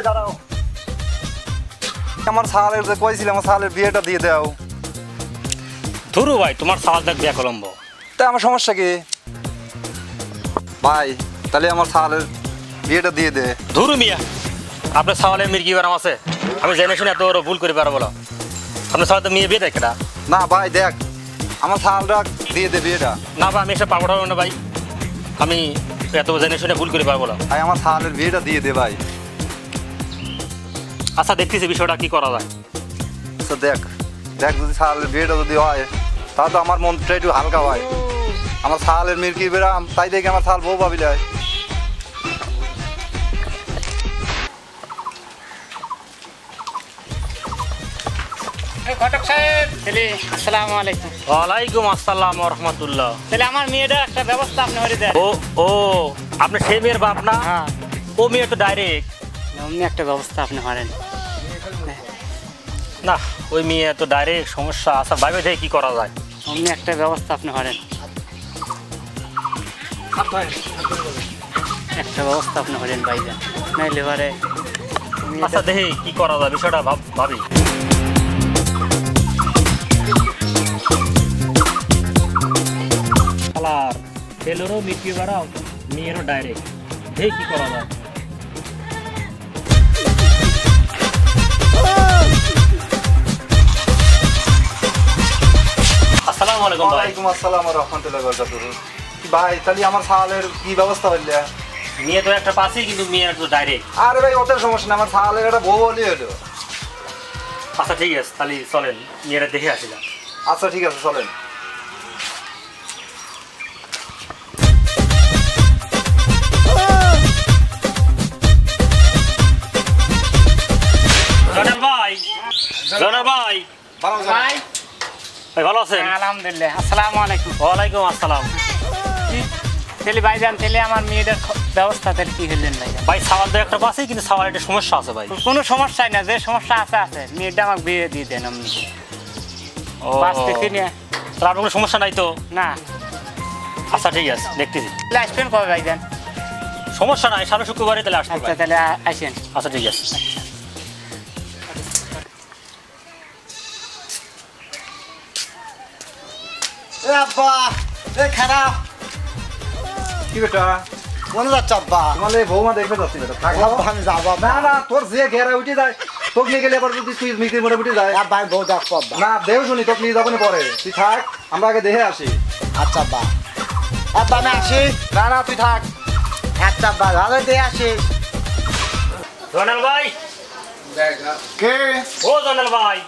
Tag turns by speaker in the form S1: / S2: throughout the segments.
S1: দাঁড়াও আমার সালের যে কইছিল আমার সালের বিয়েটা দিয়ে দাও
S2: ধুরু ভাই তোমার সাল দেখ বিয়া কলম্ব
S1: তা আমার সমস্যা কি ভাই তাহলে আমার সালের বিয়েটা দিয়ে দে
S2: ধুরু মিয়া আপনার সালে মির্গি বারাম আছে আমি জেনে শুনে এত বড় ভুল করে পারবো বলো আপনার সালে তো মেয়ে বিয়ে দেখে
S1: না ভাই দেখ আমার সালটা দিয়ে দে বিয়েটা
S2: না ভাই আমি এসব পাবো না ভাই আমি এত জেনে শুনে ভুল করে পারবো না
S1: ভাই আমার সালের বিয়েটা দিয়ে দে ভাই
S2: আচ্ছা দেখতেছি বিষয়টা কি করা যায়
S1: আচ্ছা দেখ দেখ যদি সালের বিয়েটা যদি হয় তাহলে তো আমার মনটা একটু হালকা হয় আমার সালের মির্কি বেরাম তাই দেখে আমার সাল বউ ভাবি যায়
S3: ঘটক সাহেব তাহলে আসসালামু আলাইকুম
S2: ওয়ালাইকুম আসসালাম ওয়া রাহমাতুল্লাহ
S3: তাহলে আমার মেয়েটা একটা ব্যবস্থা আপনি করে দেন
S2: ও আপনি সেই মেয়ের বাপ না
S3: হ্যাঁ
S2: ও মেয়ে তো ডাইরেক্ট
S3: অমনি একটা ব্যবস্থা আপনি করেন
S2: না ওই মেয়ে তো ডাইরেক্ট সমস্যা আচ্ছা ভাবে দেখে কি করা যায়
S3: অমনি একটা ব্যবস্থা আপনি করেন একটা ব্যবস্থা আপনি করেন ভাইজান নাইলে এবারে
S2: আচ্ছা দেখি কি করা যায় বিষয়টা ভাবি আর ছেলেরও মিটকে বাড়াও মেয়েরও ডাইরেক্ট দেখি কি করা যায় আসসালামু আলাইকুম ভাই
S1: ওয়ালাইকুম আসসালাম ওয়া রাহমাতুল্লাহি ওয়া বারাকাতুহু ভাই তাহলে আমার সালের কি ব্যবস্থা হইল
S2: মেয়ে তো একটা পাশেই কিন্তু মেয়ের তো ডাইরেক্ট
S1: আরে ভাই ওদের সমস্যা না আমার সালের একটা বউ হলি হলো
S2: আচ্ছা ঠিক আছে তাহলে চলেন মেয়েরা দেখে আসিলাম
S1: আচ্ছা ঠিক আছে চলেন
S2: জনাল ভাই ভাই
S3: ভাই
S2: ভাই ভালো আছেন
S3: আলহামদুলিল্লাহ আসসালামু আলাইকুম
S2: ওয়ালাইকুম আসসালাম
S3: তাহলে ভাইজান তাহলে আমার মেয়েদের ব্যবস্থা তাহলে কি হলেন ভাইজান
S2: ভাই সাওয়াল তো একটা পাশেই কিন্তু সাওয়াল একটা সমস্যা আছে ভাই
S3: কোনো সমস্যাই না যে সমস্যা আছে মেয়েটা আমাকে বিয়ে দিয়ে দেন আপনি
S2: ও
S3: বাঁচতেছি না
S2: তার কোনো সমস্যা নাই তো
S3: না
S2: আচ্ছা ঠিক আছে দেখতেছি
S3: তাহলে আসবেন কবে ভাইজান
S2: সমস্যা নাই সামনে শুক্রবারে তাহলে আসতে
S3: আচ্ছা তাহলে আসেন
S2: আচ্ছা ঠিক আছে
S4: আব্বা এ খারাপ
S1: কি বেটা
S4: কোন যাচ্ছে আব্বা
S1: তোমালে বৌমা দেখবে যাচ্ছি বেটা থাক
S4: আব্বা আমি যাবো
S1: না না তোর যে ঘেরা উঠে যায় তোকে নিয়ে গেলে আবার যদি তুই মিকির মোড়ে উঠে যায়
S4: আব্বা আমি বউ দেখবো আব্বা
S1: না দেও শুনি তোকে নিয়ে যাবো না পরে তুই থাক আমরা আগে দেখে আসি
S4: আচ্ছা আব্বা আব্বা আমি আসি
S1: না না তুই থাক
S4: আচ্ছা আব্বা ভালো দিয়ে আসিস
S2: জনাল ভাই
S4: কে
S2: ও জনাল ভাই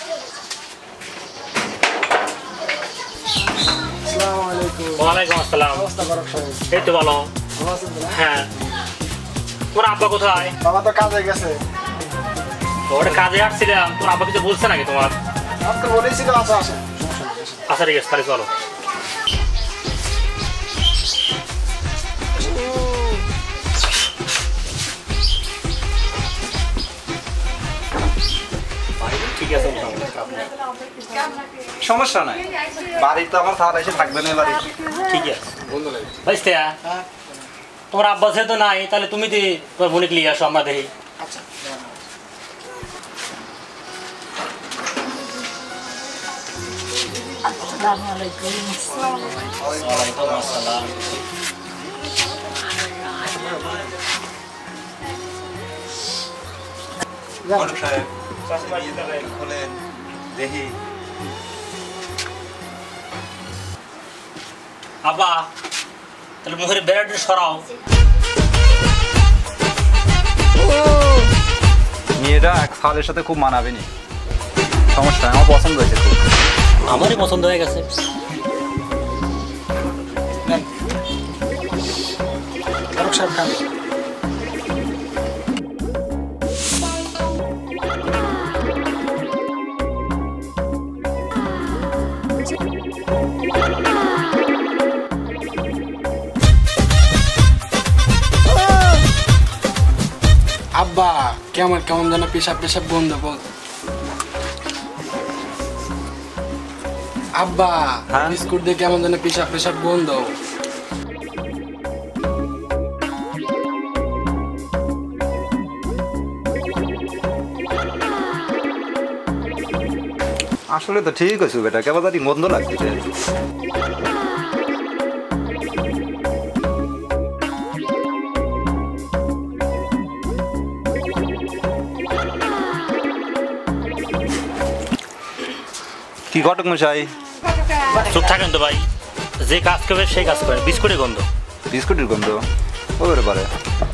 S4: আসসালামু আলাইকুম
S2: ওয়ালাইকুম আসসালাম
S4: অবস্থা করক সাহেব
S2: এই তো ভালো
S4: ভালো আছেন তো?
S2: হ্যাঁ তোর আব্বা কোথায়
S4: বাবা তো কাজে গেছে
S2: ওটা কাজে আসছিলাম তোর আব্বা কিছু বলছে নাকি তোমার
S4: আজকে বলেছিল আচ্ছা আসেন
S2: আচ্ছা ঠিক আছে তাহলে চলো ঠিক আছে
S1: সমস্যা নাই বাড়ি তো আমার সাল এসে থাকবে না বাড়ি
S2: ঠিক আছে ভাই তোমার আব্বা যেহেতু নাই তাহলে তুমি তোমার বোনকে নিয়ে আসো আমরা দেখি
S4: আচ্ছা
S2: ওয়ালাইকুম আসসালাম
S1: দেখি
S2: আব্বা তাহলে মুখের বেড়াটি সরাও
S1: মেয়েটা এক সালের সাথে খুব মানাবে নি সমস্যা আমার পছন্দ হয়েছে খুব
S2: আমারই পছন্দ হয়ে গেছে
S4: ফারুক সাহেব খান
S5: আব্বা কেমন কেমন যেন পেশাব পেশাব বন্ধ বল আব্বা
S1: হ্যাঁ?
S5: বিস্কুট দিয়ে কেমন যেন পেশাব পেশাব বন্ধ
S1: আসলে তো ঠিক আছে বেটা, কেবল জানি গন্ধ লাগছে। কি ঘটক মশাই?
S2: চুপ থাকেন তো ভাই, যে কাজ করবে সেই কাজ করেন। বিস্কুটের গন্ধ।
S1: বিস্কুটের গন্ধ ওরে পারে।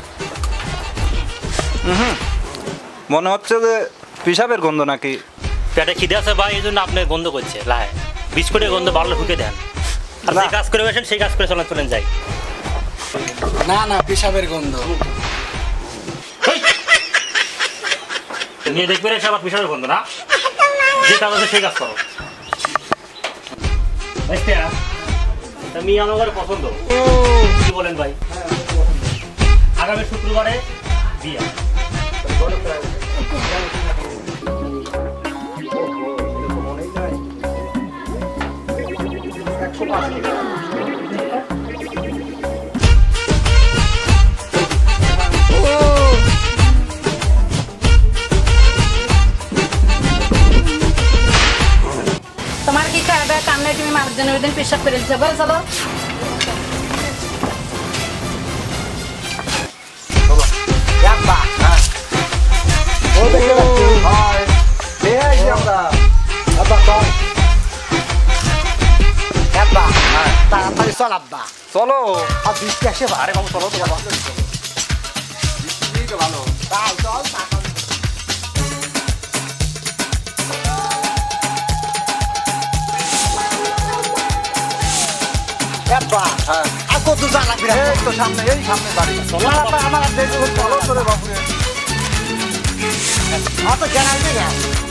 S1: মনে হচ্ছে যে পিসাবের গন্ধ নাকি?
S2: পেটে খিদে আছে ভাই, এই জন্য আপনি গন্ধ করছে লাহে। বিস্কুটের গন্ধ ভালো ঢুকে দেন, আর যে কাজ করে বসেন সেই কাজ করে চলেন যাই।
S5: না না, পেশাবের গন্ধ।
S2: নিয়ে দেখবেন এসে আবার পিসাবের গন্ধ না? যে কাজ আছে সেই কাজ করো। মেয়ে আমার পছন্দ, কি বলেন ভাই? আগামী শুক্রবারে বিয়া।
S6: তোমার কি খাবে কাম নাই? তুমি মানুষজনের ওই দিন পেশাব করে দিচ্ছ। বল চলো
S4: তাড়াতাড়ি চল আব্বা।
S1: চলো।
S4: আর বৃষ্টি আসে
S1: আরে বাবু চলো তো বাবা। ভালো।
S4: তাই চল। আব্বা
S1: হ্যাঁ
S4: আর কত দূর লাগবে?
S1: এই তো সামনে, এই সামনে বাড়ি।
S4: আমার দেখো চলো তোরে বাপুরে। তো জানাই না।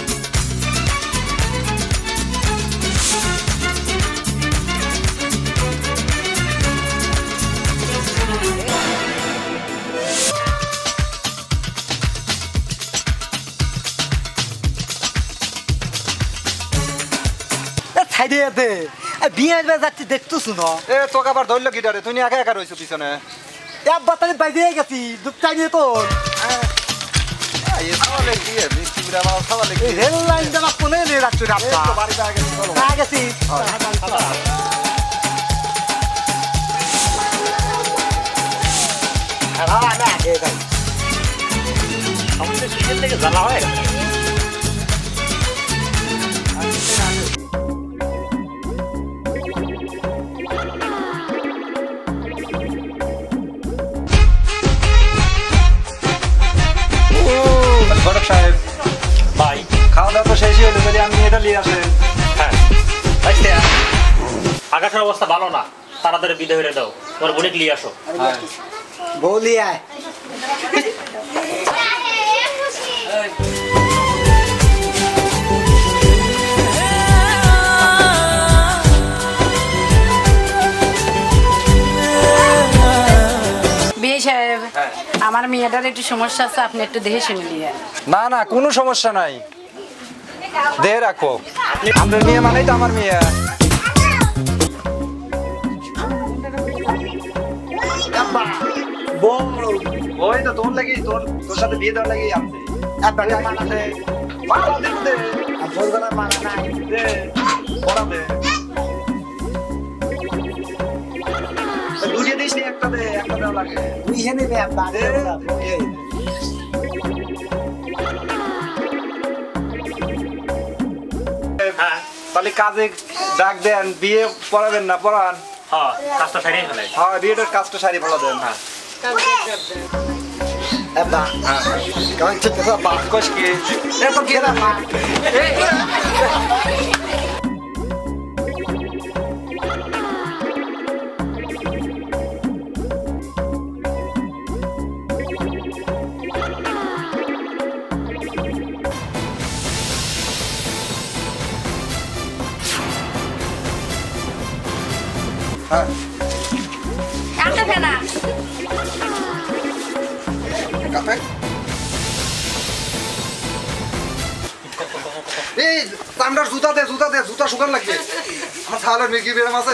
S4: বিয়ে যাচ্ছি দেখতো শুনো।
S1: এ তোকে আবার ধরলো গিটারে, তুই একা একা রয়েছো পিছনে।
S4: একবার তাহলে বাইরে গেছি দুধ চাই নিয়ে তোর রেল লাইন জামা কোনে নিয়ে রাখছো গেছি।
S2: জ্বালা হয়।
S1: ঘটক সাহেব
S2: ভাই
S1: খাওয়া দাওয়া তো শেষই হলো, যদি আমি এটা নিয়ে আসেন।
S2: হ্যাঁ আকাশের অবস্থা ভালো না, তাড়াতাড়ি বিদায় হয়ে দাও। তোমার বোনিক নিয়ে আসো।
S4: বৌলি আয়।
S6: বিয়ে সাহেব, আমার মেয়েটার একটু সমস্যা আছে, আপনি একটু দেখে শুনে নিয়ে।
S1: না না, কোনো সমস্যা নাই, দেহে রাখো। আপনার মেয়ে মানেই তো আমার মেয়ে। ওই তো তোর লাগি, তোর সাথে বিয়ে দেওয়ার লাগি আসছে। দুইয়ে দিস নি, একটা দে, একটা দেওয়া লাগে। তাহলে কাজে ডাক দেন, বিয়ে পড়াবেন না পড়ান।
S2: হ্যাঁ কাজটা সারিয়ে ফেলে।
S1: হ্যাঁ বিয়েটার কাজটা সারি ফেলা দেন। হ্যাঁ এই চামড়ার জুতা দে, জুতা দে, জুতা শুকান লাগবে। আমার ছাগলের মির্গি বেরাম আছে।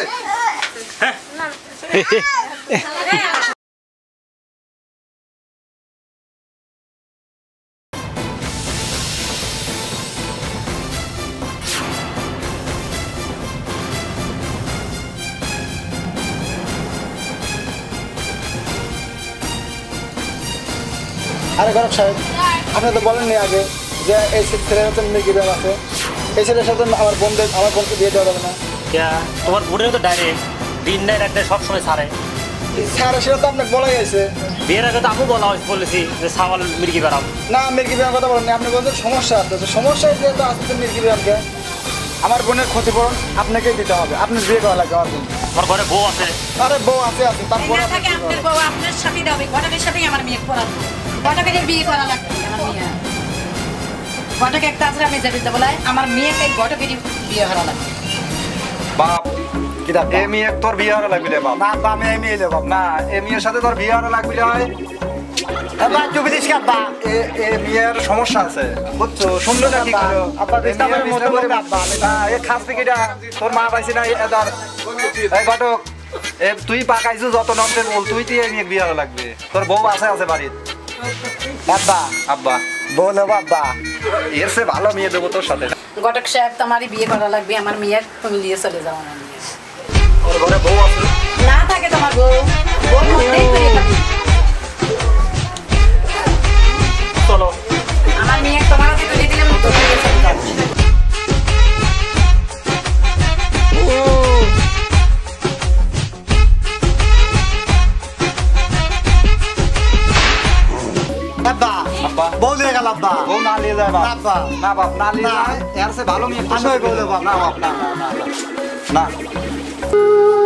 S4: আরে গরক সাহেব আপনি তো বলেননি আগে যে এই ছেলের সাথে মির্কি ব্যায়াম আছে, এই ছেলের সাথে আমার বোনকে বিয়ে দেওয়া যাবে না।
S2: তোমার বোনের তো ডাইরেক্ট দিন নাই রাত নাই সবসময় ছাড়ে।
S4: স্যার সেটা তো আপনাকে বলা গেছে।
S2: বিয়ের আগে তো আপু বলেছি যে সাওয়াল মির্কি বেড়াম
S4: না মির্কি ব্যায়াম কথা বলেননি, আপনি বলছেন সমস্যা আছে, সমস্যা যেহেতু আসতে মির্কি ব্যায়ামকে আমার বোনের ক্ষতিপূরণ আপনাকেই দিতে হবে, আপনার বিয়ে করা লাগবে আমার বোন।
S2: আমার ঘরে বউ আছে।
S4: আরে বউ আছে তারপর
S6: না থাকে আপনার বউ আপনার সাথে যাবে, ঘটকের সাথেই আমার মেয়ে পড়াবো, ঘটকের বিয়ে করা লাগবে আমার মেয়ে। ঘটক একটা আছে আমি যাবি বলাই আমার মেয়েকে ঘটকেরই বিয়ে করা লাগবে।
S1: বাপ এ মেয়ে তোর বিয়ে হওয়া লাগবে রে বাপ।
S4: না আব্বা আমি এই মেয়ে দেবো
S1: না এ মেয়ের সাথে তোর বিয়ে হওয়া লাগবে হয়।
S4: আব্বা চুপি দিস আব্বা।
S1: এ মেয়ের সমস্যা আছে বুঝছো, শুনলো না কি করো
S4: আব্বা ডিস্টার্বের মতো বলবে আব্বা।
S1: না এ খাস পিকিটা তোর মা পাইছি না এদার এই ঘটক এ তুই পাকাইছো যত নষ্ট বল তুই তুই এ মেয়ে বিয়ে হওয়া লাগবে, তোর বউ আছে বাড়িতে।
S4: আব্বা
S1: আব্বা
S4: বলো আব্বা
S1: এর সে ভালো মেয়ে দেবো তোর সাথে।
S6: ঘটক সাহেব তোমারই বিয়ে করা লাগবে, আমার মেয়ের তুমি নিয়ে চলে যাও আমার মেয়ে।
S1: তোর ঘরে বউ আছে
S6: না থাকে তোমার বউ, বউ মধ্যেই করে খাবি।
S2: চলো
S6: আমার মেয়ে তোমার হাতে তুলে দিলে মতো হয়ে চলে যাবে।
S4: আব্বা
S1: আব্বা
S4: বউ দিয়ে গেল আব্বা।
S1: বউ না নিয়ে যায় বাপ।
S4: আব্বা
S1: না বাপ না নিয়ে
S4: না।
S1: যায় এর সে ভালো মেয়ে তোর
S4: আমি
S1: সাথে
S4: ওই বউ দেবো।
S1: না বাপ না না না না